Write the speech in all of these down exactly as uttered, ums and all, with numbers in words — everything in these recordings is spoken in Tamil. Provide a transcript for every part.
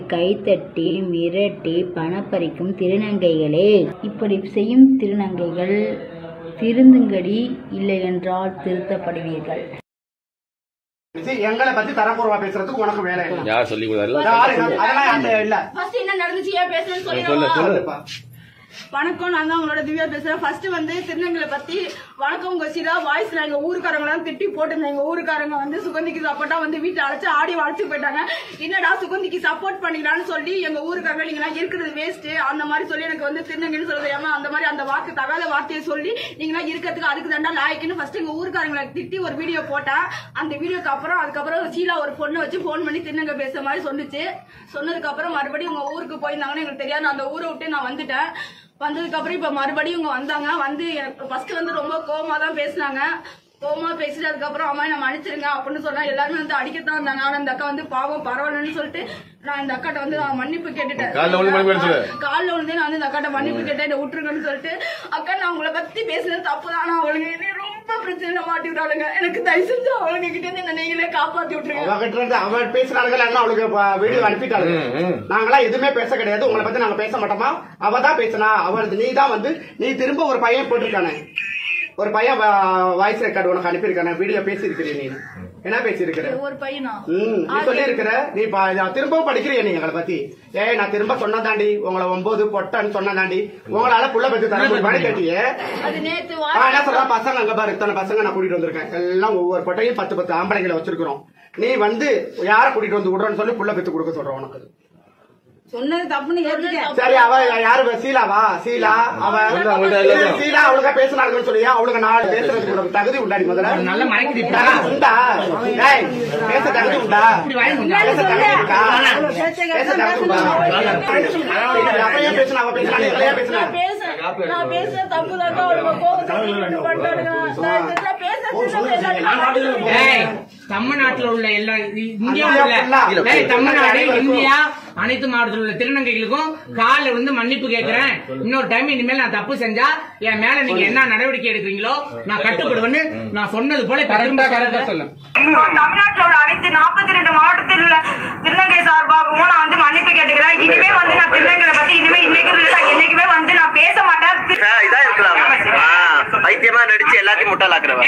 கைத்தட்டி மிரட்டி பணப்பறிக்கும் திருநங்கைகளே, இப்படி செய்யும் திருநங்கைகள் திருந்துங்கடி, இல்லை என்றால் திருத்தப்படுவீர்கள். எங்களை பத்தி தரக்குறவா பேசுறதுக்கு உனக்கு வேலை இல்லை. யார் சொல்லி கொடுத்தாரு? அதெல்லாம் இல்ல. என்ன நடந்துச்சு ஏன் பேசுறேன்னு சொல்லி. வணக்கம், நான் தான் உங்களோட திவ்யா பேசுறேன். ஃபர்ஸ்ட் வந்து திருநங்கைகளை பத்தி வணக்கம் உங்க சிலா வாய்ஸ்ல எங்க ஊருக்காரங்களாம் திட்டி போட்டுருந்தேன். எங்க ஊருக்காரங்க வந்து சுகந்திக்கு சப்போர்ட்டா வந்து வீட்டுல அழைச்சு ஆடி வளைச்சு போயிட்டாங்க. என்னடா சுகந்திக்கு சப்போர்ட் பண்ணிக்கலான்னு சொல்லி எங்க ஊருக்காரங்க நீங்க இருக்கிறது வேஸ்ட் அந்த மாதிரி சொல்லி எனக்கு வந்து திருநங்கைன்னு சொல்றது ஏமா அந்த மாதிரி அந்த வாக்கு தகாத வார்த்தையை சொல்லி நீங்க இருக்கிறதுக்கு அதுக்கு தண்டா லாய்க்குன்னு ஃபர்ஸ்ட் எங்க ஊருக்காரங்களை திட்டி ஒரு வீடியோ போட்டேன். அந்த வீடியோக்கு அப்புறம் அதுக்கப்புறம் சீலா ஒரு பொண்ணை வச்சு போன் பண்ணி திருநங்கை பேசுற மாதிரி சொன்னிச்சு. சொன்னதுக்கு அப்புறம் மறுபடியும் உங்க ஊருக்கு போயிருந்தாங்கன்னு எனக்கு தெரியாது. அந்த ஊரை விட்டு நான் வந்துட்டேன். வந்ததுக்கு அப்புறம் இப்ப மறுபடியும் இவங்க வந்தாங்க. வந்து எனக்கு ஃபர்ஸ்ட் வந்து ரொம்ப கோவமா தான் பேசினாங்க. கோவமா பேசிட்டு அதுக்கப்புறம் அம்மா நம்ம அடிச்சிருங்க அப்படின்னு சொன்னா எல்லாருமே வந்து அடிக்கத்தான் வந்தாங்க. ஆனா அந்த அக்கா வந்து பாவம் பரவாயில்லன்னு சொல்லிட்டு நான் இந்த அக்காட்ட வந்து நான் மன்னிப்பு கேட்டுட்டேன். காலில் விழுந்தே நான் வந்து இந்த அக்காட்ட மன்னிப்பு கேட்டேன், விட்டுருங்கன்னு சொல்லிட்டு. அக்கா நான் உங்களை பத்தி பேசுறது தப்புதான், நான் அவளுங்க ரொம்ப பிரச்சனை மாட்டி விட்டாளுங்க. எனக்கு தயவு செஞ்சு அவளுங்க கிட்ட இருந்து என்ன நீங்களே காப்பாத்தி விட்டுருங்க. அவள் பேசுறாங்க அவளுக்கு வீடியோ அனுப்பிட்டாங்க. நாங்களாம் எதுவுமே பேச கிடையாது, உங்களை பத்தி நாங்க பேச மாட்டோமா. அவ தான் பேசினா. அவள் நீ தான் வந்து நீ திரும்ப ஒரு பையன் போட்டிருக்கானே, ஒரு பையன் வாய்ஸ் ரெக்கார்டு உனக்கு அனுப்பியிருக்கான வீடியோ பேசி இருக்கிறீ. நீ என்ன பேசிருக்கிற? ஒரு பையனா நீ சொல்லி இருக்கிற. நீ திரும்பவும் படிக்கிறிய நீ எங்களை பத்தி. ஏ நான் திரும்ப சொன்னதாண்டி உங்களை ஒன்பது பொட்டன்னு சொன்னதாண்டி உங்களால புள்ள பத்தி தர முடியும் கேட்டியே. என்ன சொல்ற பசங்க அங்க பாரு, இத்தனை பசங்க நான் கூட்டிட்டு வந்திருக்கேன். எல்லாம் ஒவ்வொரு பொட்டையும் பத்து பத்து ஆம்பளைங்களை வச்சிருக்கிறோம். நீ வந்து யார கூட்டிட்டு வந்து விடுறன்னு சொல்லி புள்ள பெத்து கொடுக்க சொல்ற. உனக்கு சொன்னது தப்புன்னு சரி. அவ யாரு? சீலாவா? சீலா அவ சீலா அவளுக்கு பேசினாங்கன்னு சொல்லியா? அவளுக்கு நாலு பேசுறதுக்கு உனக்கு தகுதி உண்டாடி? முதல்ல நல்ல உண்டா? பேச தகுதி உண்டா? பேச தகுதி இருக்கா? பேச தகுதி உண்டா? அப்பையா பேசினா அவ பேசினா இல்லையா பேசினா? நான் பேசுற தப்பு தான். தமிழ்நாட்டில் உள்ள எல்லா இந்தியாவில் தமிழ்நாடு இந்தியா அனைத்து மாவட்டத்தில் உள்ள திருநங்கைகளுக்கும் கால வந்து மன்னிப்பு கேட்கிறேன். இன்னொரு டைம் இனிமேல் நான் தப்பு செஞ்சா என் மேல நீங்க என்ன நடவடிக்கை எடுக்கிறீங்களோ நான் கட்டுப்படுவேன்னு நான் சொன்னது போல சொல்லுங்க. தமிழ்நாட்டில் உள்ள அனைத்து நாற்பத்தி ரெண்டு மாவட்டத்தில் உள்ள திருநங்கை சார்பாகவும் நான் வந்து மன்னிப்பு கேட்டுக்கிறேன். இனிமே வந்து நான் திருநங்கைகளை பத்தி இனிமே இன்னைக்கு என்னைக்குமே வந்து நான் பேச மாட்டேன். இதான் இருக்கலாம் ஐத்தியமா நடிச்சு எல்லாத்தையும் முட்டாளாக்குறவன்.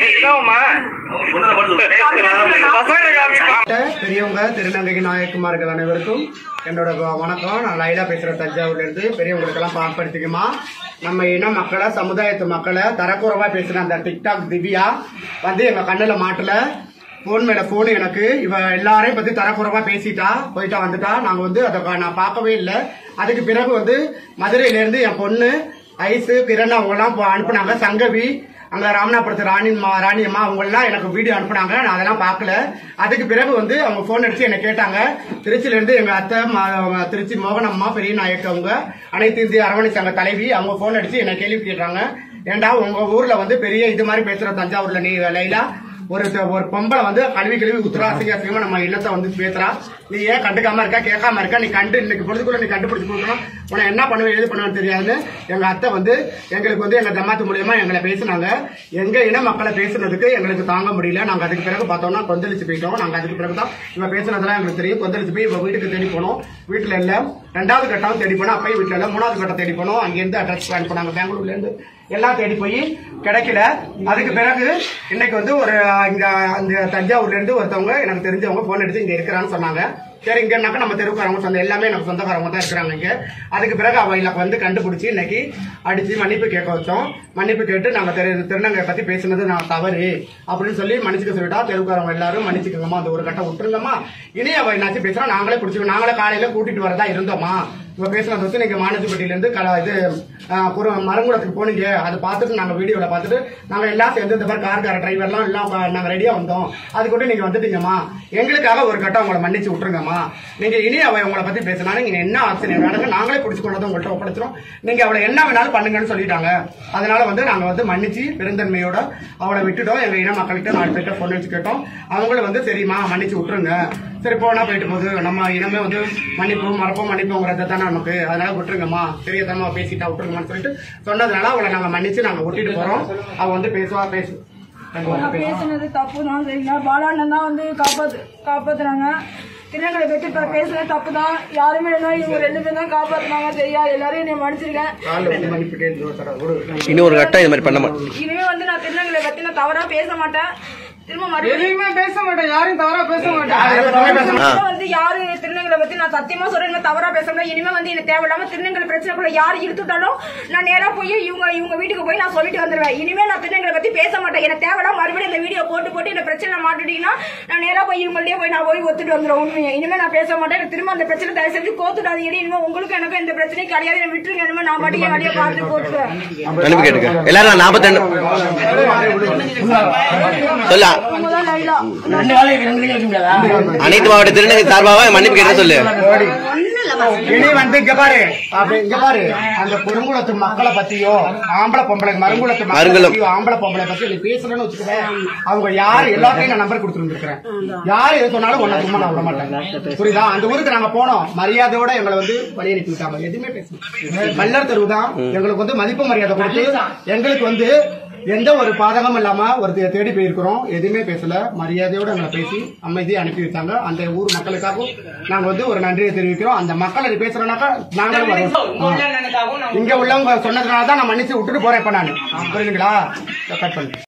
பெரியவங்க திருநங்கை நாயக்குமார்கள் அனைவருக்கும் என்னோட வணக்கம். நான் லைலா பேசுறேன் தஞ்சாவூர்ல இருந்து. பெரியவங்களுக்கு எல்லாம் பாப்படுத்திக்குமா, நம்ம இன மக்களை சமுதாயத்து மக்களை தரக்குறவா பேசுற அந்த டிக்டாக் திவ்யா வந்து எங்க கண்ணுல மாட்டல. போன் மேல போன் எனக்கு இவ எல்லாரையும் பத்தி தரக்குறவா பேசிட்டா போயிட்டா வந்துட்டா. நாங்க வந்து அதை நான் பார்க்கவே இல்லை. அதுக்கு பிறகு வந்து மதுரையில இருந்து என் பொண்ணு ஐசு கிரண் அவங்க எல்லாம் அனுப்புனாங்க. சங்கவி அங்க ராமநாதபுரத்து ராணி ராணியம்மா அவங்க எல்லாம் எனக்கு வீடியோ அனுப்புனாங்க. நான் அதெல்லாம் பார்க்கல. அதுக்கு பிறகு வந்து அவங்க போன் அடிச்சு என்ன கேட்டாங்க. திருச்சியில இருந்து எங்க அத்தை திருச்சி மோகனம்மா பெரிய நாயக்கு அவங்க அனைத்து இந்திய அரவணை சங்க தலைவி அவங்க போன் அடிச்சு என்ன கேள்வி கேட்டாங்க. ஏண்டா உங்க ஊர்ல வந்து பெரிய இது மாதிரி பேசுற தஞ்சாவூர்ல நீ லைலா ஒரு ஒரு பொம்பளை வந்து கல்வி கல்வி உத்தரா அசிங்க அசிங்கமா நம்ம இல்லத்தை வந்து பேசுறா. நீ ஏன் கண்டுக்காம இருக்கா கேட்காம இருக்கா? நீ கண்டு இன்னைக்கு பொழுதுக்குள்ள நீ கண்டுபிடிச்சு கொடுக்கணும். உன என்ன பண்ணுவேன் எது பண்ணுவேன்னு தெரியாதுன்னு எங்க அத்தை வந்து எங்களுக்கு வந்து எங்க ஜமாத்து மூலியமா எங்களை பேசினாங்க. எங்க இன மக்களை பேசுனதுக்கு எங்களுக்கு தாங்க முடியல. நாங்க அதுக்கு பிறகு பார்த்தோம்னா கொந்தளிச்சு போயிட்டோம். நாங்க அதுக்கு பிறகுதான் இவ பேசுனதெல்லாம் எங்களுக்கு தெரியும். கொந்தளிச்சு போய் இவ வீட்டுக்கு தேடி போனோம். வீட்டுல இல்ல. ரெண்டாவது கட்டம் தேடி போனோம். அப்பயும் வீட்டுல இல்ல. மூணாவது கட்டம் தேடி போனோம். அங்கிருந்து அட்ரஸ் பிளான் பண்ணாங்க பெங்களூர்ல இருந்து. எல்லாம் தேடி போய் கிடைக்கல. அதுக்கு பிறகு இன்னைக்கு வந்து ஒரு இங்க அந்த தஞ்சாவூர்ல இருந்து ஒருத்தவங்க எனக்கு தெரிஞ்சவங்க போன் அடிச்சு இங்க இருக்கிறான்னு சொன்னாங்க. சரி இங்கன்னாக்கா நம்ம தெருவுக்காரங்க சொந்த எல்லாமே எனக்கு சொந்தக்காரங்க தான் இருக்கிறாங்க இங்க. அதுக்கு பிறகு அவங்களுக்கு வந்து கண்டுபிடிச்சி இன்னைக்கு அடிச்சு மன்னிப்பு கேட்க வச்சோம். மன்னிப்பு கேட்டு நாங்க திருநங்கை பத்தி பேசுனது நான் தவறு அப்படின்னு சொல்லி மன்னிச்சுக்க சொல்லிட்டா. தெருவுக்காரங்க எல்லாரும் மன்னிச்சுக்கோங்கம்மா, அந்த ஒரு கட்டம் விட்டுருங்கம்மா. இனி அவ என்னாச்சு பேசுறா நாங்களே பிடிச்சிக்கோ. நாங்களே காலையில கூட்டிட்டு வரதா இருந்தோமா. இவ பேசுனது வந்து நீங்க மானஜிப்பட்டியில இருந்து இது மரங்குளத்துக்கு போனீங்க. அதை பார்த்துட்டு நாங்க வீடியோல பார்த்துட்டு நாங்க எல்லாம் சேர்ந்து இந்த மாதிரி கார்கார டிரைவர்லாம் எல்லாம் நாங்க ரெடியா வந்தோம். அது கூட நீங்க வந்துட்டீங்கம்மா. எங்களுக்காக ஒரு கட்டம் உங்களை மன்னிச்சு விட்டுருங்கம்மா. நீங்க இனி அவ உங்களை பத்தி பேசினா நீங்க என்ன ஆப்ஷன் வேணுங்க நாங்களே பிடிச்சு கொண்டு உங்கள்கிட்ட ஒப்படைச்சிரும். நீங்க அவளை என்ன வேணாலும் பண்ணுங்கன்னு சொல்லிட்டாங்க. அதனால வந்து நாங்க வந்து மன்னிச்சு பெருந்தன்மையோட அவளை விட்டுட்டோம். எங்க இன மக்கள்கிட்ட நாலு பேர்கிட்ட போன் வச்சு கேட்டோம். அவங்களும் வந்து சரிம்மா மன்னிச்சு விட்டுருங்க. சரி போனா போயிட்டு போகுது. நம்ம இனமே வந்து மன்னிப்பு மறப்போம் மன்னிப்போங்கிறத தானே நமக்கு. அதனால விட்டுருங்கம்மா, பெரியதமா பேசிட்டா விட்டுருங்கம்மான்னு சொல்லிட்டு சொன்னதுனால அவளை நாங்க மன்னிச்சு நாங்க விட்டுட்டு போறோம். அவ வந்து பேசுவா பேசு பேசுனது தப்பு தான். சரிங்களா பாலாண்ணன் தான் வந்து காப்பாத்து காப்பாத்துறாங்க. திருநங்கை பத்தி இப்ப பேசுறது தப்புதான். யாருமே என்ன இவங்க ரெண்டு பேரும் தான் காப்பாத்தினாங்க. சரியா, எல்லாரும் என்னை மன்னிச்சிருக்கேன். இன்னொரு கட்டம் இது மாதிரி பண்ண மாட்டேன். இனிமே வந்து நான் திருநங்கை பத்தி நான் தவறா பேச மாட்டேன். திரும்ப எதுவுமே பேச மாட்டேன், யாரும் தவறா பேச மாட்டேன். வந்து யாரு திருநங்கை பத்தி நான் சத்தியமா சொல்றேன் தவறா பேச முடியாது. இனிமே வந்து எனக்கு தேவையில்லாம திருநங்கை பிரச்சனைக்குள்ள யாரு இழுத்துட்டாலும் நான் நேரா போய் இவங்க இவங்க வீட்டுக்கு போய் நான் சொல்லிட்டு வந்துருவேன். இனிமே நான் திருநங்கை பத்தி பேச மாட்டேன். எனக்கு தேவையில்லாம மறுபடியும் இந்த வீடியோ போட்டு போட்டு இந்த பிரச்சனை மாட்டுட்டீங்கன்னா நான் நேரா போய் இவங்கள்டே போய் நான் போய் ஒத்துட்டு வந்துடும். உண்மையை இனிமே நான் பேச மாட்டேன். எனக்கு திரும்ப அந்த பிரச்சனை தயவு செஞ்சு கோத்துடாதீங்க. இனிமே உங்களுக்கு எனக்கு இந்த பிரச்சனை கிடையாது. என்ன விட்டுருங்க. இனிமே நான் பாட்டியே வெளியே பார்த்து போட்டுருவேன். எல்லாரும் நாற்பத்தி ரெண்டு சொல்ல அனைத்து மாவட்ட திருநங்கை சார்பாக மன்னிப்பு கேட்க சொல்லு. இனி வந்து இங்க பாரு அப்படி இங்க பாரு அந்த குறுங்குளத்து மக்களை பத்தியோ ஆம்பளை பொம்பளை மருங்குளத்து மக்களை ஆம்பளை பொம்பளை பத்தி நீ பேசலன்னு வச்சுக்கிறேன். அவங்க யாரு எல்லாத்தையும் நான் நம்பர் கொடுத்துருந்துருக்கேன். யாரு எது சொன்னாலும் ஒன்ன சும்மா நான் விட மாட்டேன். புரியுதா? அந்த ஊருக்கு நாங்க போனோம், மரியாதையோட எங்களை வந்து வழி அனுப்பி விட்டாங்க. எதுவுமே பேசணும். மல்லர் தெருவு தான் எங்களுக்கு வந்து மதிப்பு மரியாதை கொடுத்து எங்களுக்கு வந்து எந்த ஒரு பாதகமும் இல்லாம ஒரு தேடி போயிருக்கிறோம். எதுவுமே பேசல, மரியாதையோட எங்களை பேசி அமைதியை அனுப்பி வச்சாங்க. அந்த ஊர் மக்களுக்காகவும் நாங்க வந்து ஒரு நன்றியை தெரிவிக்கிறோம். அந்த மக்கள் பேசுறோம்னாக்கா நாங்களும் இங்க உள்ளவங்க சொன்னதுனாலதான் நான் மன்னிச்சு விட்டுட்டு போறேன். இப்ப நான் புரியுதுங்களா? கட் பண்ணு.